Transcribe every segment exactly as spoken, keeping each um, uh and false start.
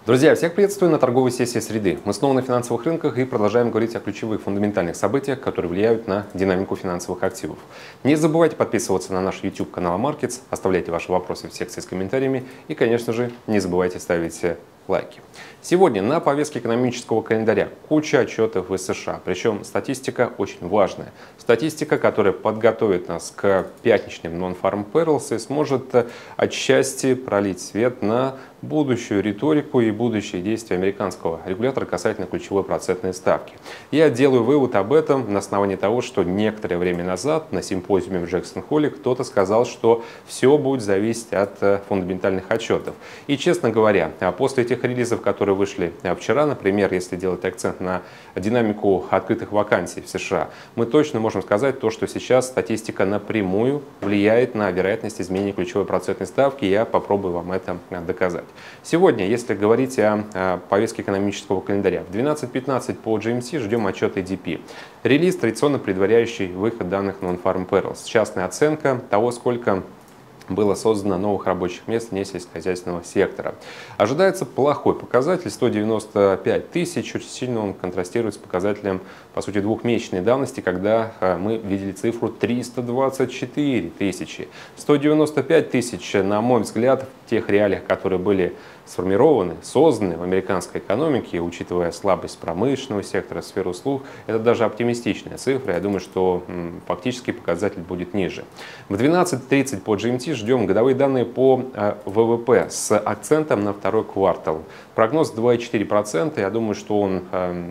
Друзья, всех приветствую на торговой сессии среды. Мы снова на финансовых рынках и продолжаем говорить о ключевых фундаментальных событиях, которые влияют на динамику финансовых активов. Не забывайте подписываться на наш YouTube канал Markets, оставляйте ваши вопросы в секции с комментариями и, конечно же, не забывайте ставить лайки. Сегодня на повестке экономического календаря куча отчетов из США, причем статистика очень важная. Статистика, которая подготовит нас к пятничным Non-Farm Payrolls и сможет отчасти пролить свет на будущую риторику и будущие действия американского регулятора касательно ключевой процентной ставки. Я делаю вывод об этом на основании того, что некоторое время назад на симпозиуме в Джексон-Холле кто-то сказал, что все будет зависеть от фундаментальных отчетов. И, честно говоря, после этих релизов, которые вышли вчера, например, если делать акцент на динамику открытых вакансий в США, мы точно можем сказать то, что сейчас статистика напрямую влияет на вероятность изменения ключевой процентной ставки, и я попробую вам это доказать. Сегодня, если говорить о повестке экономического календаря, в двенадцать пятнадцать по джи эм ти ждем отчет эй ди пи. Релиз, традиционно предваряющий выход данных Non-Farm Payrolls. Частная оценка того, сколько было создано новых рабочих мест вне сельскохозяйственного сектора. Ожидается плохой показатель сто девяносто пять тысяч, очень сильно он контрастирует с показателем, по сути, двухмесячной давности, когда мы видели цифру триста двадцать четыре тысячи. сто девяносто пять тысяч, на мой взгляд, в тех реалиях, которые были сформированы, созданы в американской экономике, учитывая слабость промышленного сектора, сферы услуг, это даже оптимистичная цифра. Я думаю, что м, фактически показатель будет ниже. В двенадцать тридцать по джи эм ти ждем годовые данные по э, вэ вэ пэ с акцентом на второй квартал. Прогноз два и четыре десятых процента. Я думаю, что он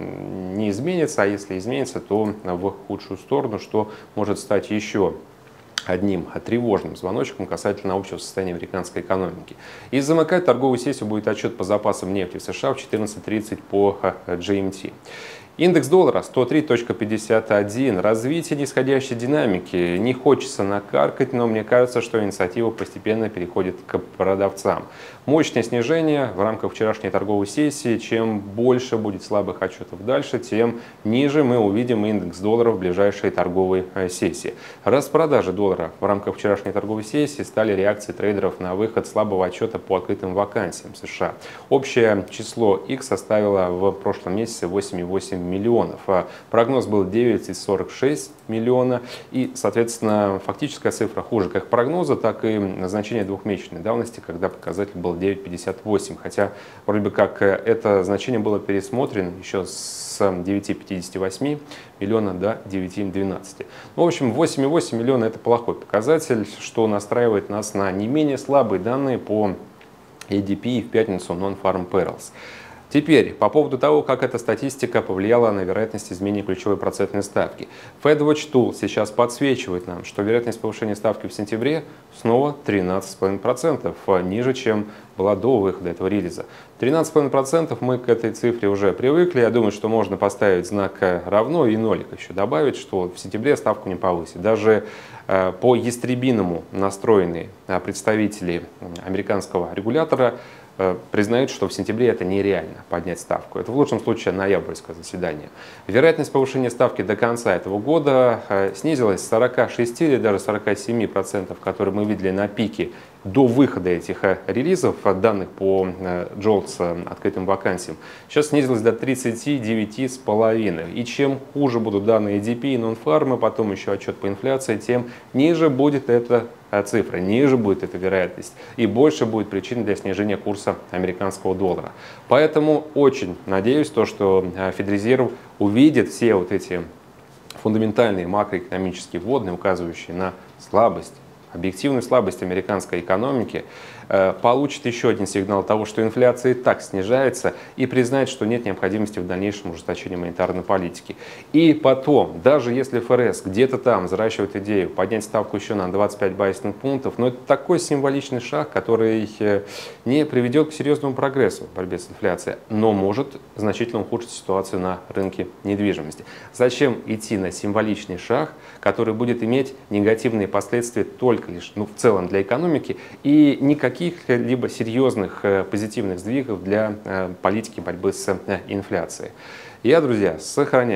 э, не изменится, а если изменится, то в худшую сторону, что может стать еще одним тревожным звоночком касательно общего состояния американской экономики. И замыкать торговую сессию будет отчет по запасам нефти в США в четырнадцать тридцать по джи эм ти. Индекс доллара сто три целых пятьдесят один. Развитие нисходящей динамики. Не хочется накаркать, но мне кажется, что инициатива постепенно переходит к продавцам. Мощное снижение в рамках вчерашней торговой сессии. Чем больше будет слабых отчетов дальше, тем ниже мы увидим индекс доллара в ближайшей торговой сессии. Распродажи доллара в рамках вчерашней торговой сессии стали реакцией трейдеров на выход слабого отчета по открытым вакансиям в США. Общее число X составило в прошлом месяце восемь целых восемь десятых миллионов. Прогноз был девять целых сорок шесть миллиона. И, соответственно, фактическая цифра хуже как прогноза, так и значение двухмесячной давности, когда показатель был девять целых пятьдесят восемь. Хотя, вроде бы как, это значение было пересмотрено еще с девяти целых пятидесяти восьми миллиона до девяти целых двенадцати. Ну, в общем, восемь целых восемь десятых миллиона – это плохой показатель, что настраивает нас на не менее слабые данные по эй ди пи в пятницу Non-Farm Payrolls. Теперь, по поводу того, как эта статистика повлияла на вероятность изменения ключевой процентной ставки. FedWatch Tool сейчас подсвечивает нам, что вероятность повышения ставки в сентябре снова тринадцать целых пять десятых процента, ниже, чем была до выхода этого релиза. тринадцать целых пять десятых процента мы к этой цифре уже привыкли. Я думаю, что можно поставить знак равно и нолик еще добавить, что в сентябре ставку не повысит. Даже э, по ястребиному настроенные представители американского регулятора признают, что в сентябре это нереально поднять ставку. Это в лучшем случае ноябрьское заседание. Вероятность повышения ставки до конца этого года снизилась с сорока шести или даже сорока семи процентов, которые мы видели на пике до выхода этих релизов, данных по джолтс открытым вакансиям, сейчас снизилась до тридцати девяти целых пяти десятых. И чем хуже будут данные эй ди пи и Non-Farm, потом еще отчет по инфляции, тем ниже будет эта цифра, ниже будет эта вероятность и больше будет причин для снижения курса американского доллара. Поэтому очень надеюсь, то, что Федрезерв увидит все вот эти фундаментальные макроэкономические вводные, указывающие на слабость, объективную слабость американской экономики, получит еще один сигнал того, что инфляция и так снижается, и признает, что нет необходимости в дальнейшем ужесточения монетарной политики. И потом, даже если эф эр эс где-то там взращивает идею поднять ставку еще на двадцать пять базисных пунктов, но это такой символичный шаг, который не приведет к серьезному прогрессу в борьбе с инфляцией, но может значительно ухудшить ситуацию на рынке недвижимости. Зачем идти на символичный шаг, который будет иметь негативные последствия только лишь, ну, в целом для экономики, и никаких каких-либо серьезных позитивных сдвигов для политики борьбы с инфляцией. Я, друзья, сохраняю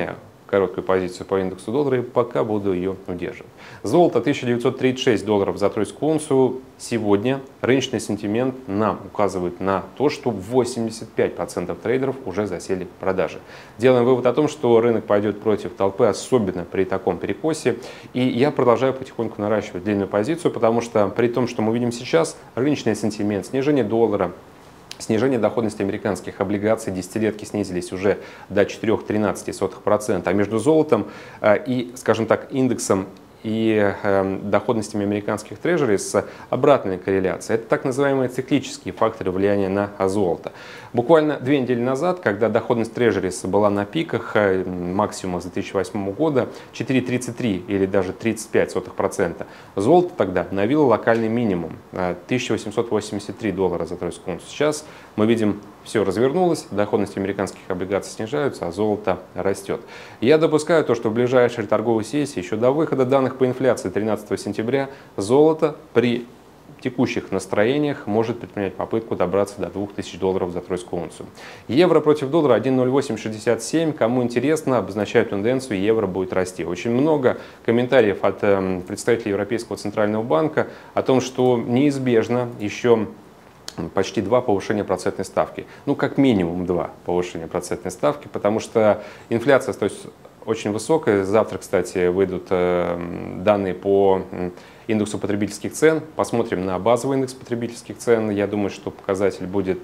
короткую позицию по индексу доллара и пока буду ее удерживать. Золото тысяча девятьсот тридцать шесть долларов за тройскую унцию. Сегодня рыночный сентимент нам указывает на то, что восемьдесят пять процентов трейдеров уже засели в продаже. Делаем вывод о том, что рынок пойдет против толпы, особенно при таком перекосе. И я продолжаю потихоньку наращивать длинную позицию, потому что при том, что мы видим сейчас, рыночный сентимент, снижение доллара, снижение доходности американских облигаций, десятилетки снизились уже до четырёх целых тринадцати сотых процента, а между золотом и, скажем так, индексом и э, доходностями американских трежерей с обратной корреляцией. Это так называемые циклические факторы влияния на золото. Буквально две недели назад, когда доходность трежерис была на пиках, э, максимум с две тысячи восьмого года, четыре целых тридцать три или даже тридцать пять сотых процента, золото тогда обновило локальный минимум э, тысяча восемьсот восемьдесят три доллара за тройскую унцию. Сейчас мы видим, все развернулось, доходности американских облигаций снижаются, а золото растет. Я допускаю то, что в ближайшей торговой сессии, еще до выхода данных по инфляции тринадцатого сентября, золото при текущих настроениях может предпринять попытку добраться до двух тысяч долларов за тройскую унцию. Евро против доллара один целых ноль восемь шестьдесят семь. Кому интересно, обозначаю тенденцию, евро будет расти. Очень много комментариев от э, представителей Европейского центрального банка о том, что неизбежно еще почти два повышения процентной ставки. Ну, как минимум два повышения процентной ставки, потому что инфляция остается очень высокая. Завтра, кстати, выйдут данные по индексу потребительских цен. Посмотрим на базовый индекс потребительских цен. Я думаю, что показатель будет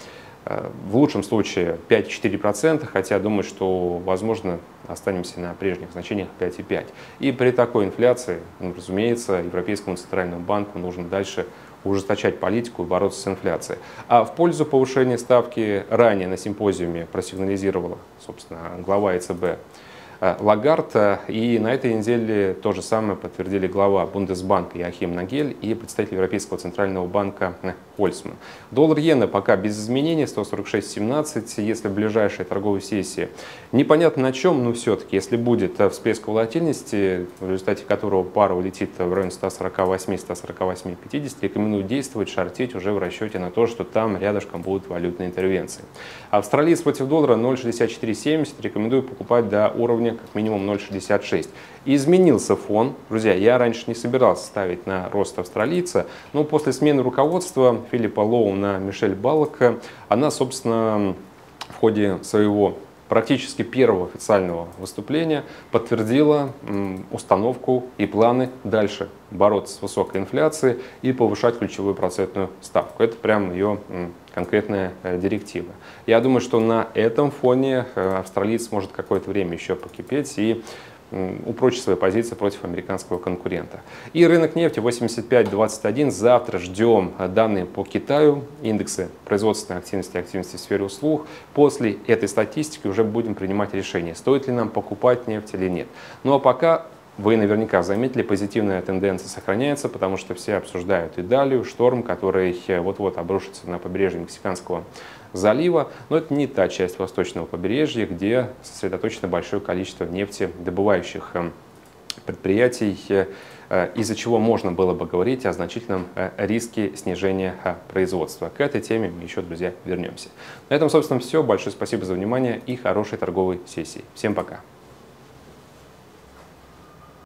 в лучшем случае пять целых четыре десятых процента, хотя думаю, что, возможно, останемся на прежних значениях пять целых пять десятых процента. И при такой инфляции, ну, разумеется, Европейскому центральному банку нужно дальше ужесточать политику и бороться с инфляцией. А в пользу повышения ставки ранее на симпозиуме просигнализировала, собственно, глава ЭЦБ Лагард. И на этой неделе то же самое подтвердили глава Бундесбанка Йоахим Нагель и представитель Европейского центрального банка Хольцман. Доллар-иена пока без изменений, сто сорок шесть семнадцать. Если в ближайшей торговой сессии непонятно на чем, но все-таки, если будет всплеск волатильности, в результате которого пара улетит в районе ста сорока восьми — ста сорока восьми пятидесяти, рекомендую действовать, шортить уже в расчете на то, что там рядышком будут валютные интервенции. Австралиец против доллара ноль целых шестьдесят четыре семьдесят. Рекомендую покупать до уровня как минимум ноль целых шестьдесят шесть. Изменился фон. Друзья, я раньше не собирался ставить на рост австралийца, но после смены руководства Филиппа Лоу на Мишель Баллок, она, собственно, в ходе своего практически первого официального выступления подтвердила установку и планы дальше бороться с высокой инфляцией и повышать ключевую процентную ставку. Это прям ее конкретная директива. Я думаю, что на этом фоне австралиец может какое-то время еще покипеть и упрочить свои позиции против американского конкурента. И рынок нефти восемьдесят пять двадцать один. Завтра ждем данные по Китаю, индексы производственной активности и активности в сфере услуг. После этой статистики уже будем принимать решение, стоит ли нам покупать нефть или нет. Ну а пока вы наверняка заметили, позитивная тенденция сохраняется, потому что все обсуждают Идалию, шторм, который вот-вот обрушится на побережье Мексиканского залива. Но это не та часть восточного побережья, где сосредоточено большое количество нефтедобывающих предприятий, из-за чего можно было бы говорить о значительном риске снижения производства. К этой теме мы еще, друзья, вернемся. На этом, собственно, все. Большое спасибо за внимание и хорошей торговой сессии. Всем пока!